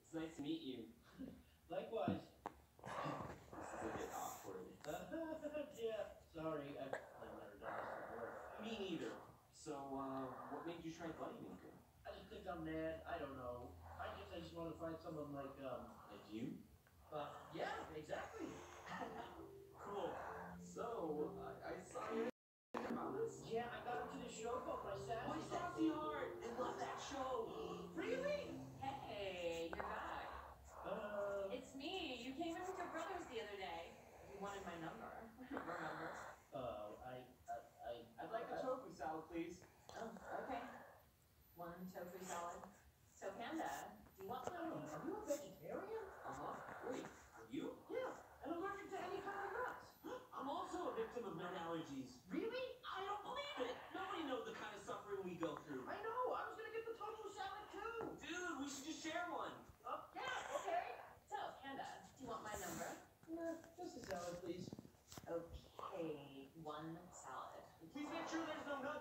It's nice to meet you. Likewise. This is a bit awkward. Yeah, sorry, I've never done this before. Me neither. So, what made you try Buddymaker? I just think I'm mad. I don't know. I guess I just want to find someone like you? Yeah, exactly. Cool. So, I saw you about this. Yeah, I got into the show called My Sassy My Sassy Heart! I love that show! Really? Hey, you're back. It's me. You came in with your brothers the other day. You wanted my number. Remember? I'd like a tofu salad, please. Oh, okay. One tofu salad. So, Panda, do you want some? Are you a vegetarian? Wait, are you? Yeah, and allergic to any kind of nuts. I'm also a victim of nut allergies. Really? I don't believe it! Nobody knows the kind of suffering we go through. I know. I was gonna get the tofu salad too. Dude, we should just share one. Yeah, okay. So, Panda, do you want my number? Nah, just a salad, please. Okay, one salad. Please make sure there's no nuts